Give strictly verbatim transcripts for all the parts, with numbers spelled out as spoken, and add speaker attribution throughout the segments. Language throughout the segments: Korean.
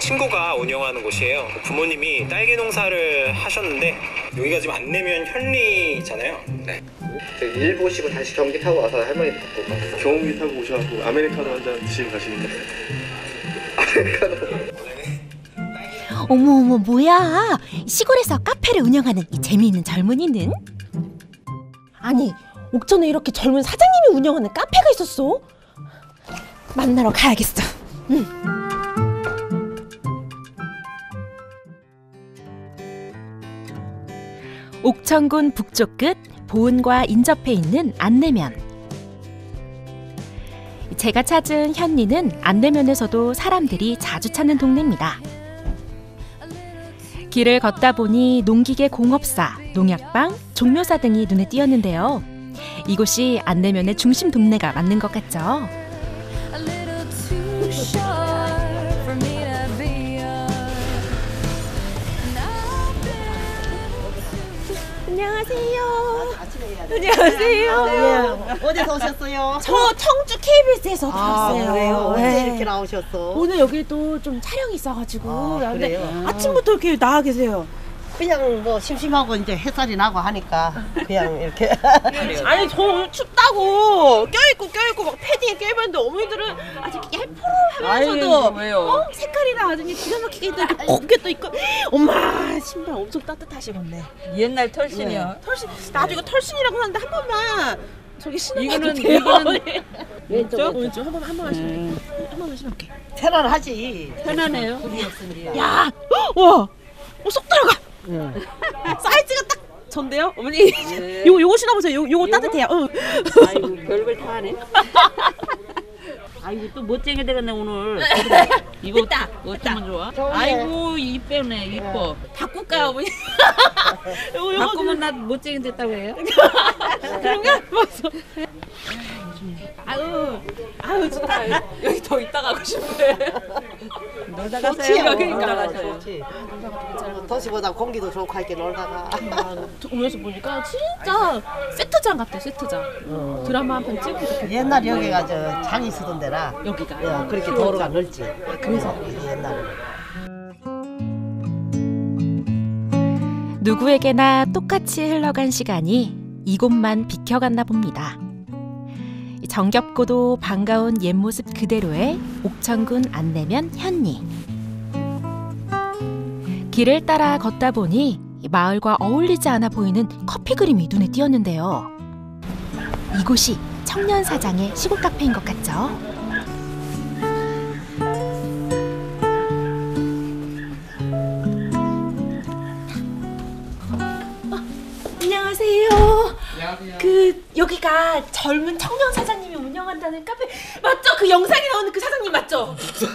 Speaker 1: 친구가 운영하는 곳이에요. 부모님이 딸기 농사를 하셨는데 여기가 지금 안내면 현리잖아요. 네.
Speaker 2: 일 보시고 다시 경기 타고 와서 할머니 뵙고 가요.
Speaker 3: 경기 타고 오셔갖고 아메리카노 한 잔 드시고 가시는 거예요. 아메리카노.
Speaker 4: 어머 어머 뭐야? 시골에서 카페를 운영하는 이 재미있는 젊은이는?
Speaker 5: 아니 옥천에 이렇게 젊은 사장님이 운영하는 카페가 있었어? 만나러 가야겠어. 응.
Speaker 4: 옥천군 북쪽 끝 보은과 인접해 있는 안내면. 제가 찾은 현리는 안내면에서도 사람들이 자주 찾는 동네입니다. 길을 걷다 보니 농기계 공업사, 농약방, 종묘사 등이 눈에 띄었는데요. 이곳이 안내면의 중심 동네가 맞는 것 같죠?
Speaker 5: 안녕하세요. 안녕하세요.
Speaker 6: 아, 네. 어디서 오셨어요?
Speaker 5: 저 청주 케이비에스에서
Speaker 6: 아,
Speaker 5: 왔어요.
Speaker 6: 그래요? 언제
Speaker 5: 네.
Speaker 6: 이렇게 나오셨어?
Speaker 5: 오늘 여기도 좀 촬영이 있어가지고.
Speaker 6: 아,
Speaker 5: 근데
Speaker 6: 그래요?
Speaker 5: 아침부터 이렇게 나와 계세요.
Speaker 6: 그냥 뭐 심심하고 이제 햇살이 나고 하니까 그냥 이렇게.
Speaker 5: 아니 저 오늘 춥다고 껴있고 껴있고 막 패딩에 껴입었는데 어머니들은 아직 예쁘하면서도
Speaker 7: 아이고, 왜요?
Speaker 5: 어? 색깔이랑 아주 기가 막히게 또 이렇게 곱게 또 있고 엄마 신발 엄청 따뜻하시겠네.
Speaker 7: 옛날 털신이요.
Speaker 5: 털신 나도 이거 털신이라고 하는데 한 번만 저기 신어봐도
Speaker 7: 이거는-
Speaker 5: 돼요?
Speaker 7: 이거는-
Speaker 5: 왼쪽 왼쪽 한 번만 한 번만 신을게. 한 번만 신을게.
Speaker 6: 편안하지.
Speaker 7: 편하네요.
Speaker 5: 야, 와, 어, 쏙 들어가.
Speaker 6: 응.
Speaker 5: 사이즈가 딱 전데요, 어머니.
Speaker 7: 네.
Speaker 5: 요거 요거 신어보세요. 요 요거 따뜻해요. 응.
Speaker 7: 아이고 별걸 다 하네. 아이고 또 멋쟁이 되겠네 오늘. 이거
Speaker 5: 됐다,
Speaker 7: 어쩌면 좋아?
Speaker 6: 좋은데.
Speaker 7: 아이고 이쁘네 이뻐.
Speaker 5: 바꿀까요, 어머니? 요거 요거
Speaker 7: 바꾸면 나 멋쟁이 됐다고 해요?
Speaker 5: 그런가? 맞어. 아유, 아유 좋다. 여기 더 있다 가고 싶네.
Speaker 7: 놀다
Speaker 6: 좋지.
Speaker 7: 가세요.
Speaker 5: 그러니까.
Speaker 6: 놀다 가세요. 좋지. 도시보다 공기도 좋고 할게 놀다가.
Speaker 5: 오면서 보니까 진짜 세트장 같아, 세트장. 드라마 한 편 찍고 좋겠다.
Speaker 6: 옛날 여기가 저 장이 쓰던 데라.
Speaker 5: 여기가.
Speaker 6: 예, 그렇게 도로가 넓지. 그래서 옛날에.
Speaker 4: 누구에게나 똑같이 흘러간 시간이 이곳만 비켜갔나 봅니다. 정겹고도 반가운 옛 모습 그대로의 옥천군 안내면 현리. 길을 따라 걷다 보니 마을과 어울리지 않아 보이는 커피 그림이 눈에 띄었는데요. 이곳이 청년 사장의 시골 카페인 것 같죠?
Speaker 5: 안녕하세요. 안녕하세요. 그 여기가 젊은 청년 사장님이 운영한다는 카페 맞죠? 그 영상에 나오는 그 사장님 맞죠?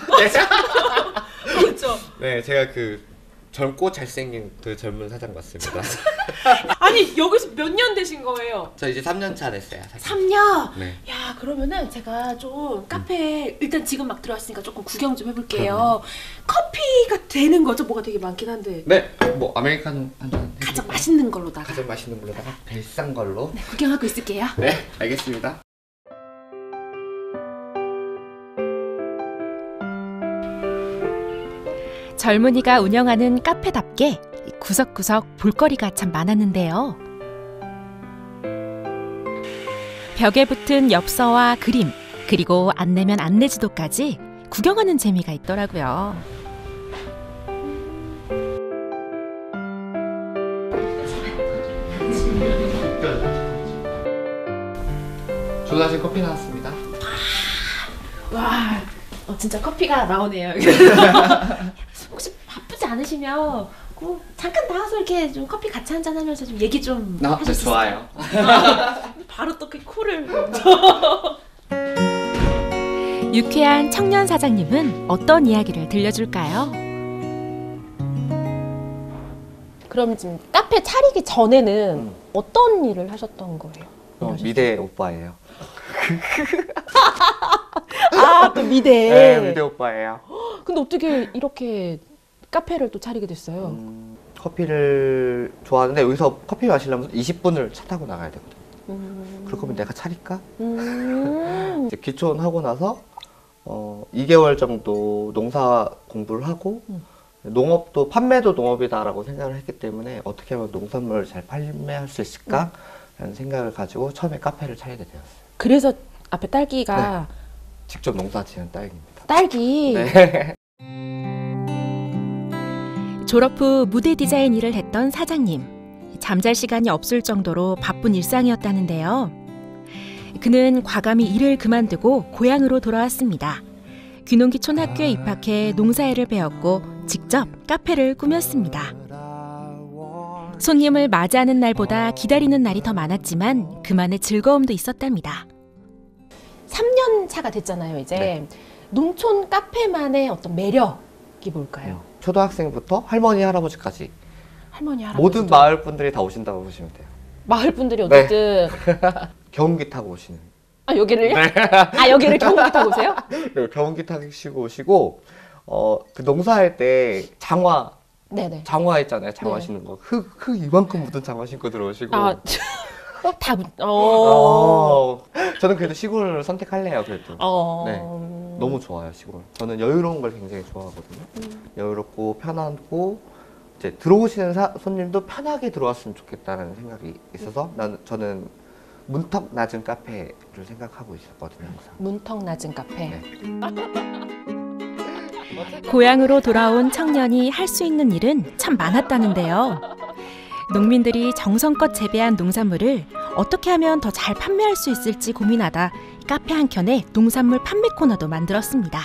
Speaker 5: 맞죠?
Speaker 2: 네, 제가 그 젊고 잘생긴 그 젊은 사장 맞습니다.
Speaker 5: 아니 여기서 몇 년 되신 거예요?
Speaker 2: 저 이제 삼 년 차 됐어요. 사장.
Speaker 5: 삼 년?
Speaker 2: 네.
Speaker 5: 야 그러면은 제가 좀 카페 일단 지금 막 들어왔으니까 조금 구경 좀 해볼게요. 커피가 되는 거죠? 뭐가 되게 많긴 한데
Speaker 2: 네, 뭐 아메리카노 한 잔.
Speaker 5: 가장 맛있는 걸로다가
Speaker 2: 가장 맛있는 걸로다가 벨싼 걸로.
Speaker 5: 네, 구경하고 있을게요.
Speaker 2: 네, 알겠습니다.
Speaker 4: 젊은이가 운영하는 카페답게 구석구석 볼거리가 참 많았는데요. 벽에 붙은 엽서와 그림, 그리고 안내면 안내지도까지 구경하는 재미가 있더라고요.
Speaker 2: 주문하신 커피 나왔습니다.
Speaker 5: 와, 어, 진짜 커피가 나오네요. 혹시 바쁘지 않으시면 그 잠깐 나와서 이렇게 좀 커피 같이 한잔 하면서 좀 얘기 좀
Speaker 2: 나
Speaker 5: 해줄 수
Speaker 2: 좋아요.
Speaker 5: 있어요? 바로 또 그 콜을.
Speaker 4: 유쾌한 청년 사장님은 어떤 이야기를 들려줄까요?
Speaker 5: 그럼 지금 카페 차리기 전에는 음. 어떤 일을 하셨던 거예요?
Speaker 8: 어, 미대 오빠예요.
Speaker 5: 아, 또 미대.
Speaker 8: 네, 미대 오빠예요.
Speaker 5: 근데 어떻게 이렇게 카페를 또 차리게 됐어요?
Speaker 8: 음, 커피를 좋아하는데 여기서 커피 마시려면 이십 분을 차 타고 나가야 되거든. 음. 그럴 거면 내가 차릴까?
Speaker 5: 음.
Speaker 8: 이제 기촌하고 나서 어, 이 개월 정도 농사 공부를 하고
Speaker 5: 음.
Speaker 8: 농업도 판매도 농업이다라고 생각을 했기 때문에 어떻게 하면 농산물을 잘 판매할 수 있을까? 라는 생각을 가지고 처음에 카페를 차리게 되었어요.
Speaker 5: 그래서 앞에 딸기가
Speaker 8: 직접 농사 지은 딸기입니다.
Speaker 5: 딸기.
Speaker 8: 네.
Speaker 4: 졸업 후 무대 디자인 일을 했던 사장님. 잠잘 시간이 없을 정도로 바쁜 일상이었다는데요. 그는 과감히 일을 그만두고 고향으로 돌아왔습니다. 귀농기 촌학교에 입학해 농사일을 배웠고 직접 카페를 꾸몄습니다. 손님을 맞이하는 날보다 기다리는 날이 더 많았지만 그만의 즐거움도 있었답니다.
Speaker 5: 삼 년 차가 됐잖아요, 이제.
Speaker 8: 네.
Speaker 5: 농촌 카페만의 어떤 매력이 뭘까요?
Speaker 8: 초등학생부터 할머니, 할아버지까지
Speaker 5: 할머니, 할아버지.
Speaker 8: 모든 마을 분들이 다 오신다고 보시면 돼요.
Speaker 5: 마을 분들이
Speaker 8: 네.
Speaker 5: 어쨌든
Speaker 8: 경운기 타고 오시는.
Speaker 5: 아, 여기를요? 아, 여기를 경운기 타고 오세요?
Speaker 8: 네, 경운기 타시고 오시고 어, 그 농사할 때 장화
Speaker 5: 네네.
Speaker 8: 장화 있잖아요. 장화
Speaker 5: 네.
Speaker 8: 신는 거. 흙, 흙 이만큼 묻은 장화 신고 들어오시고.
Speaker 5: 아, 다 묻- 어.
Speaker 8: 어, 저는 그래도 시골을 선택할래요. 그래도.
Speaker 5: 어.
Speaker 8: 네. 너무 좋아요, 시골. 저는 여유로운 걸 굉장히 좋아하거든요.
Speaker 5: 음.
Speaker 8: 여유롭고 편하고 이제 들어오시는 사, 손님도 편하게 들어왔으면 좋겠다는 생각이 있어서 나는 저는 문턱 낮은 카페를 생각하고 있었거든요, 항상.
Speaker 5: 문턱 낮은 카페.
Speaker 8: 네.
Speaker 4: 고향으로 돌아온 청년이 할 수 있는 일은 참 많았다는데요. 농민들이 정성껏 재배한 농산물을 어떻게 하면 더 잘 판매할 수 있을지 고민하다 카페 한켠에 농산물 판매 코너도 만들었습니다.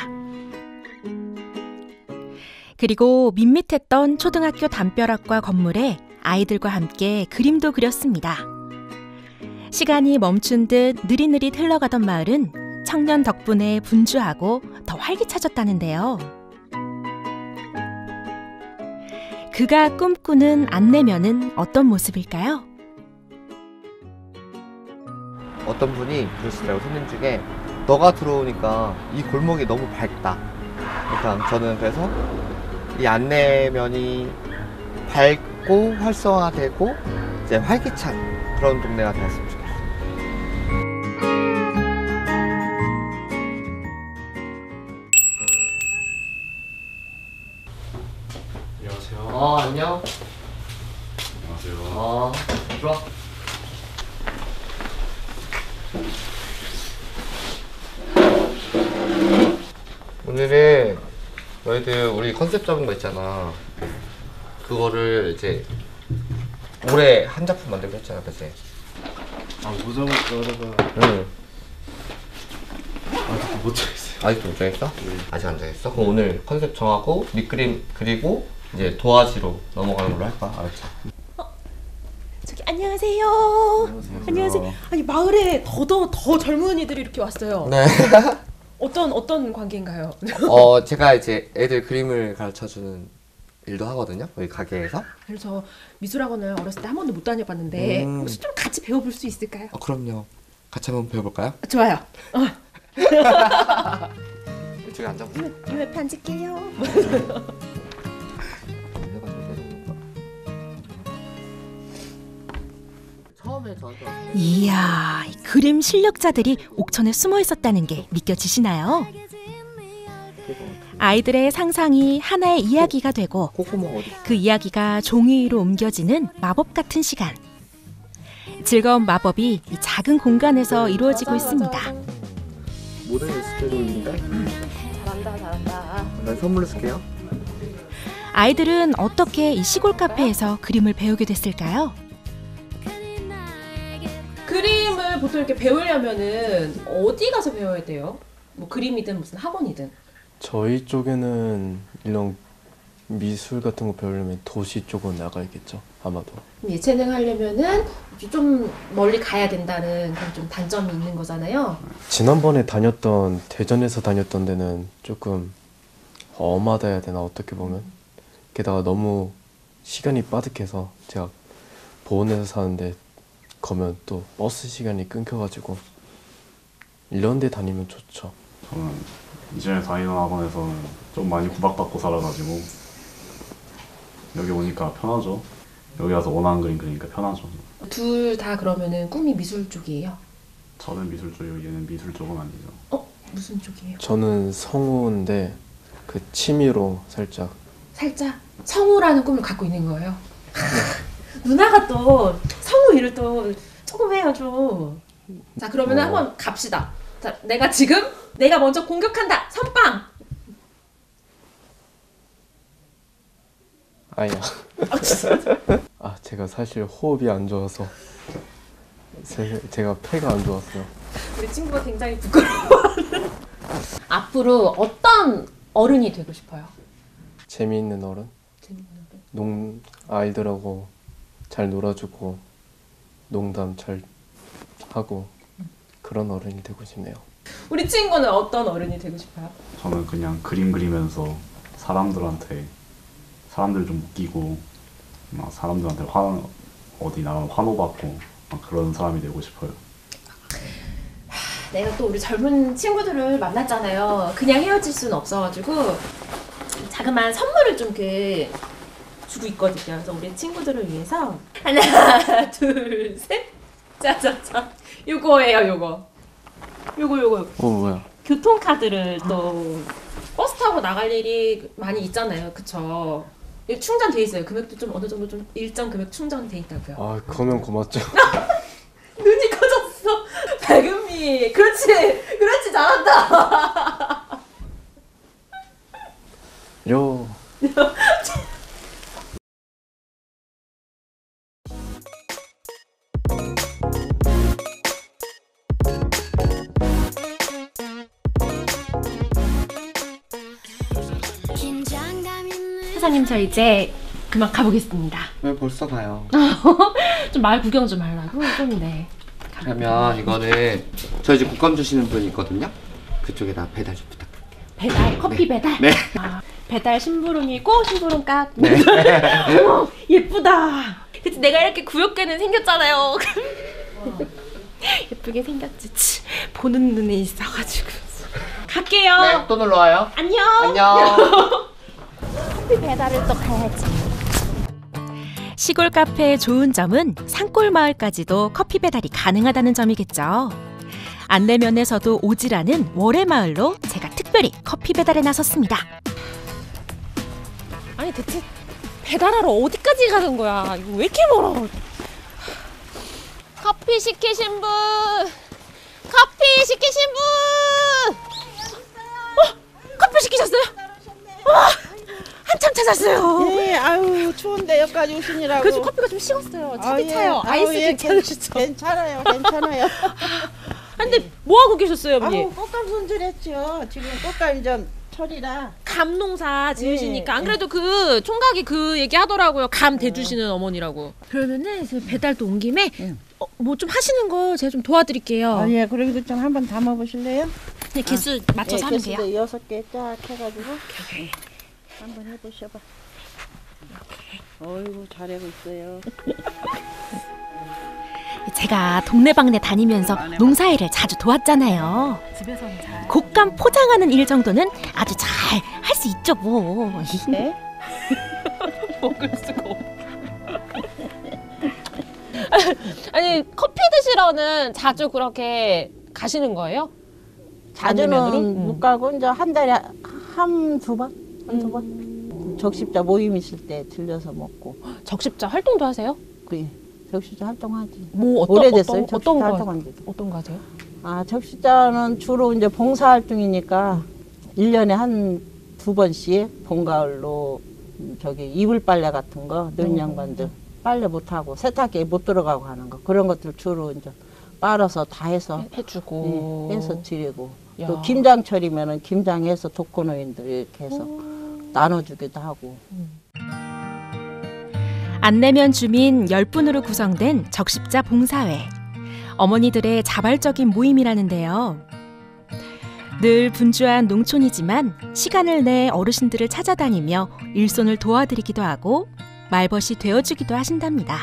Speaker 4: 그리고 밋밋했던 초등학교 담벼락과 건물에 아이들과 함께 그림도 그렸습니다. 시간이 멈춘 듯 느릿느릿 흘러가던 마을은 청년 덕분에 분주하고 더 활기차졌다는데요. 그가 꿈꾸는 안내면은 어떤 모습일까요?
Speaker 8: 어떤 분이 그러시더라고요, 손님 중에. 너가 들어오니까 이 골목이 너무 밝다. 그러니까 저는 그래서 이 안내면이 밝고 활성화되고 이제 활기찬 그런 동네가 되었으면 좋겠어요.
Speaker 2: 안녕하세요.
Speaker 8: 어, 안녕.
Speaker 2: 안녕하세요.
Speaker 8: 어, 들어와. 오늘은 너희들 우리 컨셉 잡은 거 있잖아. 그거를 이제 올해 한 작품 만들고 했잖아, 그치?
Speaker 3: 아, 뭐 잡을까 하다가
Speaker 8: 응.
Speaker 3: 아직도 못 정했어요.
Speaker 8: 아직도 못 정했어? 아직 안 정했어? 그럼 오늘 컨셉 정하고 밑그림 그리고 이제 도화지로 넘어가는 걸로 할까? 알았지?
Speaker 5: 저기 안녕하세요. 안녕하세요. 아니 마을에 더더 더 젊은 이들이 이렇게 왔어요.
Speaker 8: 네.
Speaker 5: 어떤 어떤 관계인가요?
Speaker 8: 어, 제가 이제 애들 그림을 가르쳐주는 일도 하거든요. 여기 가게에서.
Speaker 5: 그래서 미술학원을 어렸을 때 한 번도 못 다녀봤는데
Speaker 8: 음.
Speaker 5: 혹시 좀 같이 배워볼 수 있을까요?
Speaker 8: 어, 그럼요. 같이 한번 배워볼까요?
Speaker 5: 아, 좋아요. 어.
Speaker 8: 이쪽에 앉아보세요.
Speaker 5: 이 옆에 앉을게요.
Speaker 8: 처음에 저도
Speaker 4: 이야, 이 그림 실력자들이 옥천에 숨어 있었다는 게 믿겨지시나요? 아이들의 상상이 하나의 이야기가 되고
Speaker 8: 콧구멍 어디?
Speaker 4: 그 이야기가 종이 위로 옮겨지는 마법 같은 시간. 즐거운 마법이 이 작은 공간에서 이루어지고 있습니다.
Speaker 8: 모든 스케줄인데?
Speaker 5: 잘한다 잘한다.
Speaker 8: 난 선물로 쓸게요.
Speaker 4: 아이들은 어떻게 이 시골 카페에서 그림을 배우게 됐을까요?
Speaker 5: 그림을 보통 이렇게 배우려면은 어디 가서 배워야 돼요? 뭐 그림이든 무슨 학원이든.
Speaker 9: 저희 쪽에는 이런 미술 같은 거 배우려면 도시 쪽으로 나가야겠죠, 아마도.
Speaker 5: 예체능 하려면은 좀 멀리 가야 된다는 그런 좀 단점이 있는 거잖아요.
Speaker 9: 지난번에 다녔던 대전에서 다녔던 데는 조금 엄하다 해야 되나, 어떻게 보면. 게다가 너무 시간이 빠듯해서 제가 보은에서 사는데 가면 또 버스 시간이 끊겨가지고 이런 데 다니면 좋죠.
Speaker 10: 저는 이전에 다니던 학원에서는 좀 많이 구박받고 살아가지고 여기 오니까 편하죠. 여기 와서 원하는 그림 그리니까 편하죠.
Speaker 5: 둘 다 그러면은 꿈이 미술 쪽이에요?
Speaker 10: 저는 미술 쪽이고 얘는 미술 쪽은 아니죠.
Speaker 5: 어? 무슨 쪽이에요?
Speaker 9: 저는 성우인데 그 취미로 살짝
Speaker 5: 살짝 성우라는 꿈을 갖고 있는 거예요. 누나가 또 성우 일을 또 조금 해야죠. 자 그러면
Speaker 9: 어.
Speaker 5: 한번 갑시다. 자 내가 지금 내가 먼저 공격한다. 선빵.
Speaker 9: 아니야. 아 제가 사실 호흡이 안 좋아서 제, 제가 폐가 안 좋았어요.
Speaker 5: 우리 친구가 굉장히 부끄러워하는. 앞으로 어떤 어른이 되고 싶어요?
Speaker 9: 재미있는 어른?
Speaker 5: 재밌는 어른.
Speaker 9: 농 아이들하고 잘 놀아주고 농담 잘 하고 그런 어른이 되고 싶네요.
Speaker 5: 우리 친구는 어떤 어른이 되고 싶어요?
Speaker 10: 저는 그냥 그림 그리면서 사람들한테 사람들 좀 웃기고 막 사람들한테 화 어디 나가면 환호받고 막 그런 사람이 되고 싶어요.
Speaker 5: 내가 또 우리 젊은 친구들을 만났잖아요. 그냥 헤어질 수는 없어가지고 자그마한 선물을 좀 그 주고 있거든요. 그래서 우리 친구들을 위해서 하나, 둘, 셋, 짜자자. 요거예요, 요거. 요거 요거.
Speaker 9: 어 뭐야?
Speaker 5: 교통카드를 또 버스 타고 나갈 일이 많이 있잖아요. 그쵸? 이거 충전돼 있어요. 금액도 좀 어느 정도 좀 일정 금액 충전돼 있다고요.
Speaker 9: 아 그러면 고맙죠.
Speaker 5: 눈이 커졌어. 백은미. 그렇지. 그렇지. 잘한다.
Speaker 9: 요.
Speaker 5: 사장님 저 이제 그만 가보겠습니다.
Speaker 8: 왜 벌써 가요?
Speaker 5: 좀 마을 구경 좀 하려고 좀 네.
Speaker 8: 그러면 이거는 저희 집 국감 주시는 분이 있거든요. 그쪽에다 배달 좀 부탁드릴게요.
Speaker 5: 배달? 커피
Speaker 8: 네.
Speaker 5: 배달?
Speaker 8: 네.
Speaker 5: 아, 배달 심부름이고 심부름 깍.
Speaker 8: 네.
Speaker 5: 어머 예쁘다. 그치 내가 이렇게 구역계는 생겼잖아요. 예쁘게 생겼지. 치, 보는 눈이 있어가지고. 갈게요.
Speaker 8: 네, 또 놀러 와요.
Speaker 5: 안녕.
Speaker 8: 안녕.
Speaker 5: 커피 배달을 또 가야지.
Speaker 4: 시골 카페의 좋은 점은 산골 마을까지도 커피 배달이 가능하다는 점이겠죠. 안내면에서도 오지라는 월의 마을로 제가 특별히 커피 배달에 나섰습니다.
Speaker 5: 아니 대체 배달하러 어디까지 가는 거야? 이거 왜 이렇게 멀어? 커피 시키신 분! 커피 시키신 분! 어? 커피 시키셨어요? 와! 한참 찾았어요.
Speaker 6: 예, 아유 추운데 여기까지 오시느라고.
Speaker 5: 그래서 커피가 좀 식었어요. 차디
Speaker 6: 아, 예.
Speaker 5: 차요. 아이스
Speaker 6: 아유, 예,
Speaker 5: 괜찮으시죠?
Speaker 6: 괜찮아요, 괜찮아요.
Speaker 5: 근데 뭐 하고 계셨어요, 어머니?
Speaker 6: 아우 꽃감 손질했죠. 지금 꽃감 좀 철이라.
Speaker 5: 감농사 지으시니까
Speaker 6: 예,
Speaker 5: 안 그래도 그 총각이 그 얘기 하더라고요. 감 대주시는 어머니라고. 그러면은 그 배달도 온 김에 어, 뭐 좀 하시는 거 제가 좀 도와드릴게요.
Speaker 6: 아, 예, 그래도 좀 한번 담아 보실래요?
Speaker 5: 그냥 개수 맞춰서
Speaker 6: 예,
Speaker 5: 하면 돼요.
Speaker 6: 개수도 여섯 개 쫙 해가지고. 예, 한번 해보셔봐. 어이구 잘하고 있어요.
Speaker 4: 제가 동네방네 다니면서 농사일을 자주 도왔잖아요.
Speaker 5: 집에서는 잘.
Speaker 4: 곶감 포장하는 일 정도는 아주 잘 할 수 있죠 뭐.
Speaker 6: 네?
Speaker 5: 먹을 수가 없. 아니 커피 드시러는 자주 그렇게 가시는 거예요? 안내면으로?
Speaker 6: 자주는
Speaker 5: 음.
Speaker 6: 못 가고 이제 한 달에 한 두 번, 한 두 번. 적십자 모임 있을 때 들려서 먹고.
Speaker 5: 적십자 활동도 하세요?
Speaker 6: 그 적십자 활동하지.
Speaker 5: 뭐 어떤
Speaker 6: 오래됐어요.
Speaker 5: 어떤
Speaker 6: 적십자
Speaker 5: 어떤 거
Speaker 6: 활동한 지.
Speaker 5: 어떤 거 하세요?
Speaker 6: 아 적십자는 주로 이제 봉사 활동이니까 일 년에 한 두 번씩 봄 가을로 저기 이불 빨래 같은 거 늙은 양반들 빨래 못 하고 세탁기에 못 들어가고 하는 거 그런 것들 주로 이제 빨아서 다 해서
Speaker 5: 해주고
Speaker 6: 예, 해서 드리고
Speaker 5: 야.
Speaker 6: 또 김장철이면은 김장해서 독거노인들 이렇게 해서 나눠주기도 하고.
Speaker 4: 안내면 주민 열 분으로 구성된 적십자 봉사회. 어머니들의 자발적인 모임이라는데요. 늘 분주한 농촌이지만 시간을 내 어르신들을 찾아다니며 일손을 도와드리기도 하고 말벗이 되어주기도 하신답니다.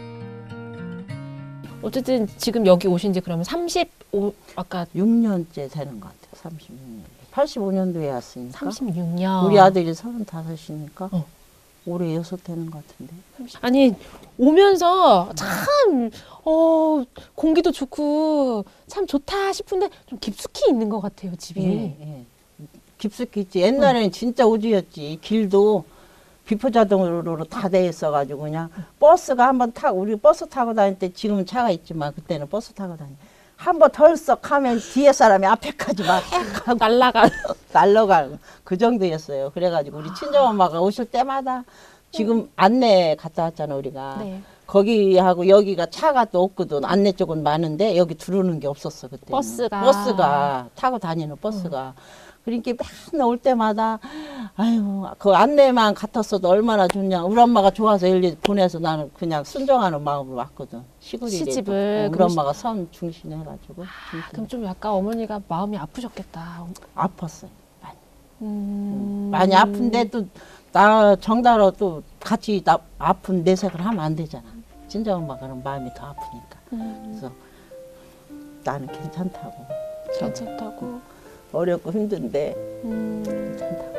Speaker 5: 어쨌든 지금 여기 오신 지 그러면 삼십오 아까
Speaker 6: 육 년째 되는 것 같아요. 삼십육 년. 팔십오 년도에 왔으니까.
Speaker 5: 삼십육 년.
Speaker 6: 우리 아들이 서른다섯이니까.
Speaker 5: 어.
Speaker 6: 올해 여섯 되는 것 같은데.
Speaker 5: 아니 오면서 참 어, 공기도 좋고 참 좋다 싶은데 좀 깊숙이 있는 것 같아요 집이.
Speaker 6: 예, 예. 깊숙이 있지. 옛날에는 진짜 우주였지. 길도 비포 자동으로 다 돼 있어가지고 그냥 버스가 한번 타고 우리 버스 타고 다닐 때 지금은 차가 있지만 그때는 버스 타고 다니. 한번 덜썩 하면 뒤에 사람이 앞에까지 막 하고
Speaker 5: 날라가
Speaker 6: 날라가고 그 정도였어요. 그래가지고 우리 친정엄마가 오실 때마다 지금 안내 갔다 왔잖아 우리가.
Speaker 5: 네.
Speaker 6: 거기하고 여기가 차가 또 없거든. 안내 쪽은 많은데 여기 들어오는 게 없었어 그때.
Speaker 5: 버스가.
Speaker 6: 버스가 타고 다니는 버스가. 그러니까 맨날 올 때마다 아유 그 안내만 같았어도 얼마나 좋냐. 우리 엄마가 좋아서 일일이 보내서 나는 그냥 순종하는 마음으로 왔거든. 시골이래.
Speaker 5: 시집을.
Speaker 6: 어, 우리
Speaker 5: 그럼
Speaker 6: 엄마가 선 중심해가지고.
Speaker 5: 아, 그럼 좀 약간 어머니가 마음이 아프셨겠다.
Speaker 6: 아팠어요. 많이.
Speaker 5: 음...
Speaker 6: 많이 아픈데 또 나 정다로 또 같이 나, 아픈 내색을 하면 안 되잖아. 진짜 엄마가 그럼 마음이 더 아프니까.
Speaker 5: 음...
Speaker 6: 그래서 나는 괜찮다고.
Speaker 5: 괜찮다고.
Speaker 6: 어렵고 힘든데
Speaker 5: 음...
Speaker 6: 괜찮다고.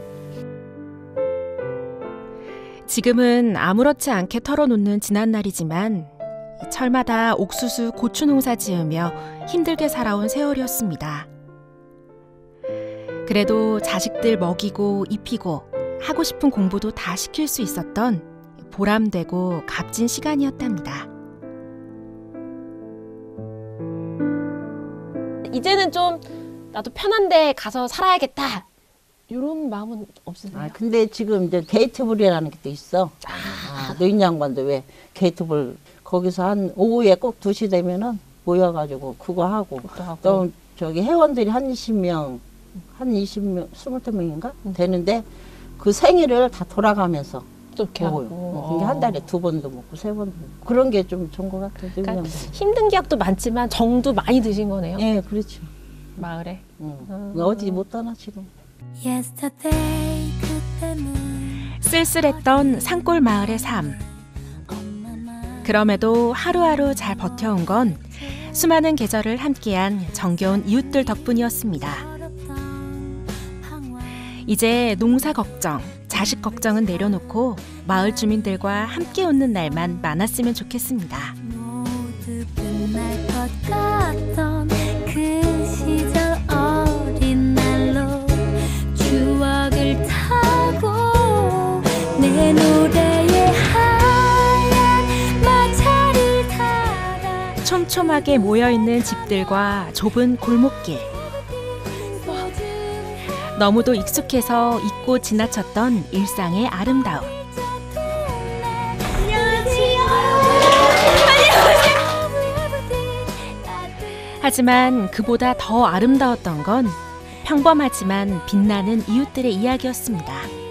Speaker 4: 지금은 아무렇지 않게 털어놓는 지난날이지만 철마다 옥수수, 고추 농사 지으며 힘들게 살아온 세월이었습니다. 그래도 자식들 먹이고 입히고 하고 싶은 공부도 다 시킬 수 있었던 보람되고 값진 시간이었답니다.
Speaker 5: 이제는 좀 나도 편한 데 가서 살아야겠다. 이런 마음은 없으세요?
Speaker 6: 아, 근데 지금 이제 게이트볼이라는 게 또 있어. 아, 노인 양반도 왜 게이트볼 거기서 한 오후에 꼭 두 시 되면은 모여가지고 그거 하고
Speaker 5: 하고.
Speaker 6: 또 저기 회원들이 한 이십 명, 한 이십 명, 스물두 명인가
Speaker 5: 음.
Speaker 6: 되는데 그 생일을 다 돌아가면서
Speaker 5: 또 이렇게
Speaker 6: 먹어요.
Speaker 5: 하고.
Speaker 6: 어, 그게 한 달에 두 번도 먹고 세 번도 먹고 그런 게 좀 좋은 것 같아요. 노인
Speaker 5: 그러니까
Speaker 6: 양반.
Speaker 5: 힘든 기약도 많지만 정도 많이 드신 거네요.
Speaker 6: 예, 그렇죠.
Speaker 5: 마을에.
Speaker 6: 응.
Speaker 5: 음.
Speaker 6: 어디 못 떠나 지금.
Speaker 4: 쓸쓸했던 산골 마을의 삶. 그럼에도 하루하루 잘 버텨온 건 수많은 계절을 함께한 정겨운 이웃들 덕분이었습니다. 이제 농사 걱정, 자식 걱정은 내려놓고 마을 주민들과 함께 웃는 날만 많았으면 좋겠습니다.
Speaker 11: 모두 끝날 것 같던 그 시절 어린 날로 추억을 타고 내 노래에 하얀 마차를 타라.
Speaker 4: 촘촘하게 모여있는 집들과 좁은 골목길. 너무도 익숙해서 잊고 지나쳤던 일상의 아름다움. 하지만 그보다 더 아름다웠던 건 평범하지만 빛나는 이웃들의 이야기였습니다.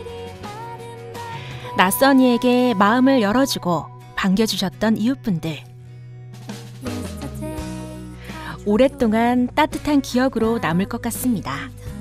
Speaker 4: 낯선 이에게 마음을 열어주고 반겨주셨던 이웃분들. 오랫동안 따뜻한 기억으로 남을 것 같습니다.